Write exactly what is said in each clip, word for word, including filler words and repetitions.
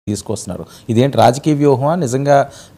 తీసుకొస్తున్నారు. ఇదేంటి రాజకీయ వ్యూహమా, నిజంగా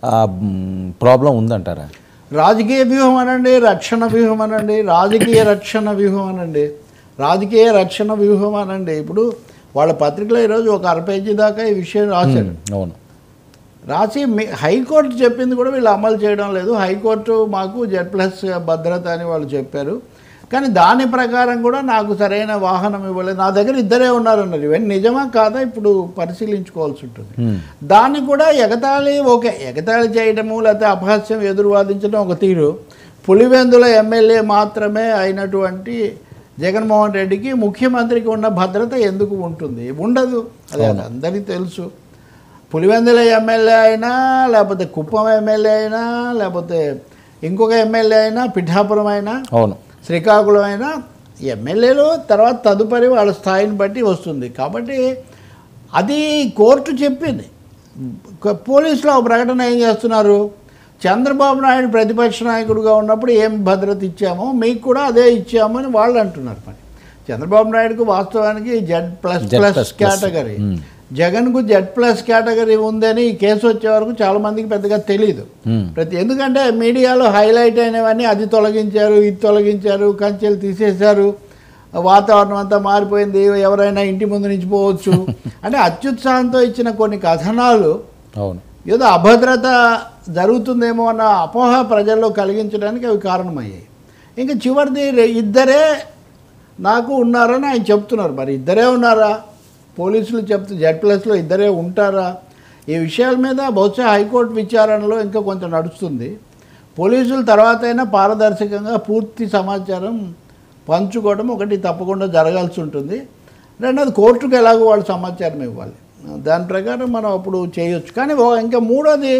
ప్రాబ్లం ఉందంటారా? రాజకీయ వ్యూహం అనండి, రక్షణ వ్యూహం అనండి, రాజకీయ రక్షణ వ్యూహం అనండి, రాజకీయ రక్షణ వ్యూహం అనండి. ఇప్పుడు వాళ్ళ పత్రికలో ఈరోజు ఒక అర పేజీ దాకా ఈ విషయం రాశారు. అవును, రాసి హైకోర్టు చెప్పింది కూడా వీళ్ళు అమలు చేయడం లేదు. హైకోర్టు మాకు జెడ్ ప్లస్ భద్రత అని వాళ్ళు చెప్పారు, కానీ దాని ప్రకారం కూడా నాకు సరైన వాహనం ఇవ్వలేదు. నా దగ్గర ఇద్దరే ఉన్నారన్నారు. ఇవన్నీ నిజమా కాదా ఇప్పుడు పరిశీలించుకోవాల్సి ఉంటుంది. దాన్ని కూడా ఎగతాళి ఓకే, ఎగతాళి చేయడము లేకపోతే అపహాస్యం ఎదురువాదించడం ఒక తీరు. పులివెందుల ఎమ్మెల్యే మాత్రమే అయినటువంటి జగన్మోహన్ రెడ్డికి ముఖ్యమంత్రికి ఉన్న భద్రత ఎందుకు ఉంటుంది? ఉండదు. అది అందరికీ తెలుసు. పులివెందుల ఎమ్మెల్యే అయినా, లేకపోతే కుప్పం ఎమ్మెల్యే అయినా, లేకపోతే ఇంకొక ఎమ్మెల్యే అయినా, పిఠాపురం అయినా, అవును, శ్రీకాకుళం అయినా, ఎమ్మెల్యేలు తర్వాత తదుపరి వాళ్ళ స్థాయిని బట్టి వస్తుంది. కాబట్టి అది కోర్టు చెప్పింది. పోలీసులు ఒక ప్రకటన ఏం చేస్తున్నారు? చంద్రబాబు నాయుడు ప్రతిపక్ష నాయకుడిగా ఉన్నప్పుడు ఏం భద్రత ఇచ్చామో మీకు కూడా అదే ఇచ్చామని వాళ్ళు అంటున్నారు. మరి చంద్రబాబు నాయుడుకు వాస్తవానికి జెడ్ ప్లస్ ప్లస్ కేటగిరీ, జగన్కు జెడ్ ప్లస్ కేటగిరీ ఉందని ఈ కేసు వచ్చే వరకు చాలామందికి పెద్దగా తెలియదు. ప్రతి ఎందుకంటే మీడియాలో హైలైట్ అయినవన్నీ అది తొలగించారు, ఇది తొలగించారు, కంచెలు తీసేశారు, వాతావరణం అంతా మారిపోయింది, ఎవరైనా ఇంటి ముందు నుంచి పోవచ్చు అంటే అత్యుత్సాహంతో ఇచ్చిన కొన్ని కథనాలు అవును ఏదో అభద్రత జరుగుతుందేమో అన్న అపోహ ప్రజల్లో కలిగించడానికి అవి కారణమయ్యాయి. ఇంకా చివరిది ఇద్దరే నాకు ఉన్నారని ఆయన చెప్తున్నారు. మరి ఇద్దరే ఉన్నారా? పోలీసులు చెప్తూ జెడ్ ప్లస్లో ఇద్దరే ఉంటారా? ఈ విషయాల మీద బహుశా హైకోర్టు విచారణలో ఇంకా కొంచెం నడుస్తుంది. పోలీసులు తర్వాత అయినా పారదర్శకంగా పూర్తి సమాచారం పంచుకోవడం ఒకటి తప్పకుండా జరగాల్సి ఉంటుంది. రెండోది కోర్టుకు ఎలాగో వాళ్ళు సమాచారం ఇవ్వాలి, దాని ప్రకారం మనం అప్పుడు చేయొచ్చు. కానీ ఇంకా మూడోది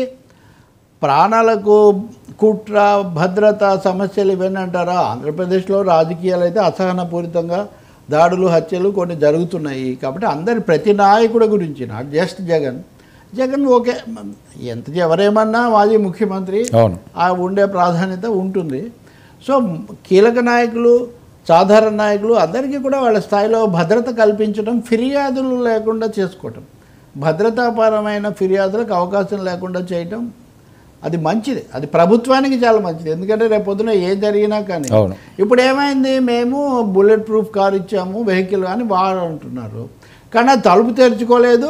ప్రాణాలకు కుట్ర, భద్రత సమస్యలు ఇవన్నీ అంటారా? ఆంధ్రప్రదేశ్లో రాజకీయాలు అయితే అసహనపూరితంగా దాడులు, హత్యలు కొన్ని జరుగుతున్నాయి. కాబట్టి అందరి ప్రతి నాయకుడి గురించి, not just Jagan Jagan okay, ఎంత ఎవరేమన్నా మాజీ ముఖ్యమంత్రి, ఆ ఉండే ప్రాధాన్యత ఉంటుంది. సో కీలక నాయకులు, సాధారణ నాయకులు అందరికీ కూడా వాళ్ళ స్థాయిలో భద్రత కల్పించడం, ఫిర్యాదులు లేకుండా చేసుకోవటం, భద్రతాపరమైన ఫిర్యాదులకు అవకాశం లేకుండా చేయటం అది మంచిది. అది ప్రభుత్వానికి చాలా మంచిది. ఎందుకంటే రేపు పొద్దున ఏం జరిగినా కానీ ఇప్పుడు ఏమైంది, మేము బుల్లెట్ ప్రూఫ్ కార్ ఇచ్చాము, వెహికల్ అని వాడు అంటున్నారు, కానీ తలుపు తెరుచుకోలేదు.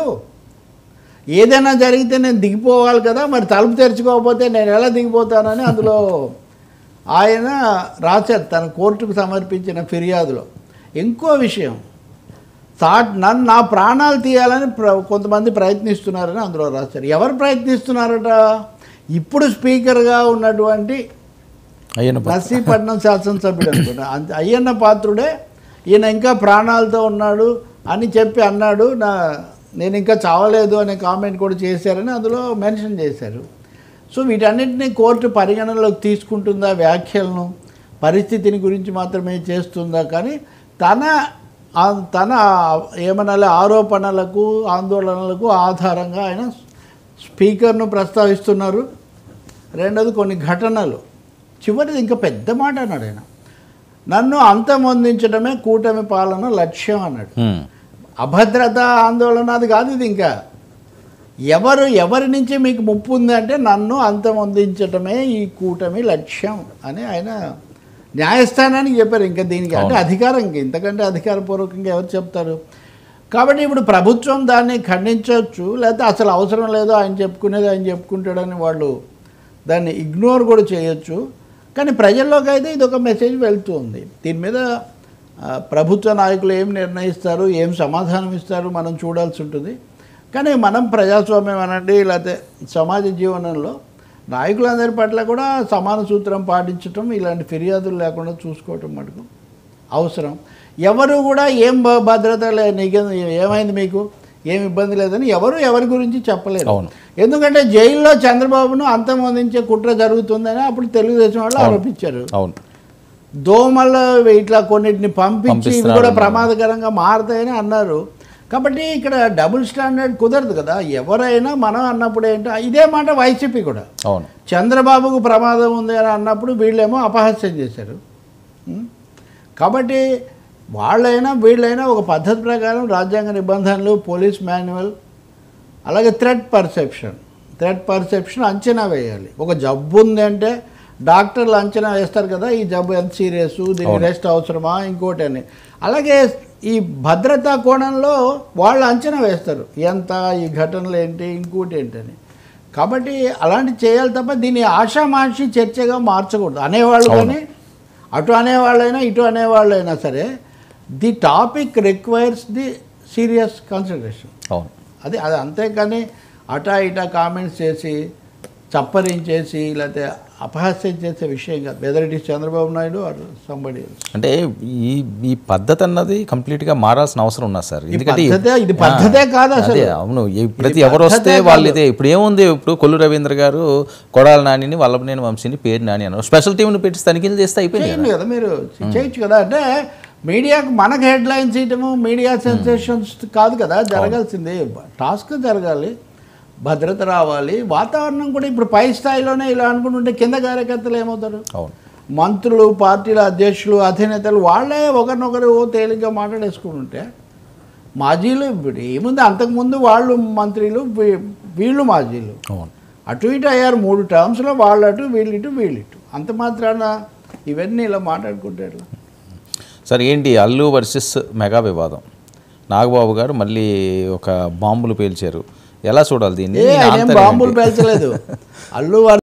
ఏదైనా జరిగితే నేను దిగిపోవాలి కదా, మరి తలుపు తెరుచుకోకపోతే నేను ఎలా దిగిపోతానని అందులో ఆయన రాశారు తన కోర్టుకు సమర్పించిన ఫిర్యాదులో. ఇంకో విషయం, థాట్ నన్ను నా ప్రాణాలు తీయాలని ప్ర కొంతమంది ప్రయత్నిస్తున్నారని అందులో రాశారు. ఎవరు ప్రయత్నిస్తున్నారట? ఇప్పుడు స్పీకర్గా ఉన్నటువంటి నర్సీపట్నం శాసనసభ్యుడు అనుకుంటా, అయ్యన్న పాత్రుడే ఈయన ఇంకా ప్రాణాలతో ఉన్నాడు అని చెప్పి అన్నాడు. నా నేను ఇంకా చావలేదు అనే కామెంట్ కూడా చేశారని అందులో మెన్షన్ చేశారు. సో వీటన్నిటిని కోర్టు పరిగణనలోకి తీసుకుంటుందా? వ్యాఖ్యలను, పరిస్థితిని గురించి మాత్రమే చేస్తుందా? కానీ తన తన ఏమనాలి ఆరోపణలకు, ఆందోళనలకు ఆధారంగా ఆయన స్పీకర్ను ప్రస్తావిస్తున్నారు. రెండోది కొన్ని ఘటనలు. చివరిది ఇంకా పెద్ద మాట అన్నాడు ఆయన, నన్ను అంతమొందించడమే కూటమి పాలన లక్ష్యం అన్నాడు. అభద్రత, ఆందోళన అది కాదు ఇది. ఇంకా ఎవరు ఎవరి నుంచి మీకు ముప్పు ఉందంటే నన్ను అంతమొందించడమే ఈ కూటమి లక్ష్యం అని ఆయన న్యాయస్థానానికి చెప్పారు. ఇంకా దీనికి అంటే అధికారం, ఇంక ఇంతకంటే అధికారపూర్వకంగా ఎవరు చెప్తారు? కాబట్టి ఇప్పుడు ప్రభుత్వం దాన్ని ఖండించవచ్చు, లేకపోతే అసలు అవసరం లేదో ఆయన చెప్పుకునేది ఆయన చెప్పుకుంటాడని వాళ్ళు దాన్ని ఇగ్నోర్ కూడా చేయొచ్చు. కానీ ప్రజల్లోకి అయితే ఇది ఒక మెసేజ్ వెళ్తూ ఉంది. దీని మీద ప్రభుత్వ నాయకులు ఏం నిర్ణయిస్తారు, ఏం సమాధానం ఇస్తారు మనం చూడాల్సి ఉంటుంది. కానీ మనం ప్రజాస్వామ్యం అనండి, లేకపోతే సమాజ జీవనంలో నాయకులందరి పట్ల కూడా సమాన సూత్రం పాటించటం, ఇలాంటి ఫిర్యాదులు లేకుండా చూసుకోవటం మటుకు అవసరం. ఎవరు కూడా ఏం భద్రత లే, నీకు ఏమైంది, మీకు ఏం ఇబ్బంది లేదని ఎవరు ఎవరి గురించి చెప్పలేరు. ఎందుకంటే జైల్లో చంద్రబాబును అంతమొందించే కుట్ర జరుగుతుందని అప్పుడు తెలుగుదేశం వాళ్ళు ఆరోపించారు. దోమల ఇట్లా కొన్నిటిని పంపించి ఇవి కూడా ప్రమాదకరంగా మారుతాయని అన్నారు. కాబట్టి ఇక్కడ డబుల్ స్టాండర్డ్ కుదరదు కదా. ఎవరైనా మనం అన్నప్పుడు ఏంటో ఇదే మాట వైసీపీ కూడా చంద్రబాబుకు ప్రమాదం ఉంది అని అన్నప్పుడు వీళ్ళేమో అపహాస్యం చేశారు. కాబట్టి వాళ్ళైనా వీళ్ళైనా ఒక పద్ధతి ప్రకారం రాజ్యాంగ నిబంధనలు, పోలీస్ మాన్యువల్, అలాగే థ్రెట్ పర్సెప్షన్ థ్రెట్ పర్సెప్షన్ అంచనా వేయాలి. ఒక జబ్బు ఉంది అంటే డాక్టర్లు అంచనా వేస్తారు కదా, ఈ జబ్బు ఎంత సీరియస్, దీనికి రెస్ట్ అవసరమా, ఇంకోటి అని. అలాగే ఈ భద్రతా కోణంలో వాళ్ళు అంచనా వేస్తారు, ఎంత ఈ ఘటనలు ఏంటి, ఇంకోటి ఏంటని. కాబట్టి అలాంటి చేయాలి తప్ప దీన్ని ఆషామాషి చర్చగా మార్చకూడదు. అనేవాళ్ళు కానీ అటు అనేవాళ్ళైనా ఇటు అనేవాళ్ళైనా సరే, the topic requires the serious consideration. అవును, అది అది అంతేకాని అటా ఇటా కామెంట్స్ చేసి చప్పరించేసి లేకపోతే అపహాస్యం చేసే విషయం కాదు. Whether it is Chandrababu Naidu or somebody. అంటే ఈ ఈ పద్ధతి అన్నది కంప్లీట్గా మారాల్సిన అవసరం ఉన్నా సార్. ఎందుకంటే ఇది పద్ధతే కాదు అసలు. అవును, ప్రతి ఎవరు వస్తే వాళ్ళు ఇదే. ఇప్పుడు ఏముంది, ఇప్పుడు కొల్లు రవీంద్ర గారు కొడాల నానిని, వల్లభనేని వంశీని పేరు నాని అన్నారు, స్పెషల్ టీంని పెట్టి తనిఖీలు చేస్తే అయిపోయింది కదా. మీరు చేయొచ్చు కదా. అంటే మీడియాకు మనకు హెడ్లైన్స్ ఇయటము, మీడియా సెన్సేషన్స్ కాదు కదా జరగాల్సింది. టాస్క్ జరగాలి, భద్రత రావాలి, వాతావరణం కూడా. ఇప్పుడు పై స్థాయిలోనే ఇలా అనుకుంటుంటే కింద కార్యకర్తలు ఏమవుతారు? మంత్రులు, పార్టీల అధ్యక్షులు, అధినేతలు వాళ్ళే ఒకరినొకరు తేలిగ్గా మాట్లాడేసుకుంటుంటే, మాజీలు ఇప్పుడు ఏముంది, అంతకుముందు వాళ్ళు మంత్రులు, వీళ్ళు మాజీలు, అటు ఇటు అయ్యారు. మూడు టర్మ్స్లో వాళ్ళు అటు వీళ్ళు ఇటు వీళ్ళు ఇటు. అంత మాత్రాన ఇవన్నీ ఇలా మాట్లాడుకుంటే ఎట్లా? సార్ ఏంటి అల్లు వర్సెస్ మెగా వివాదం, నాగబాబు గారు మళ్ళీ ఒక బాంబులు పేల్చారు, ఎలా చూడాలి దీన్ని? బాంబులు పేల్చలేదు అల్లు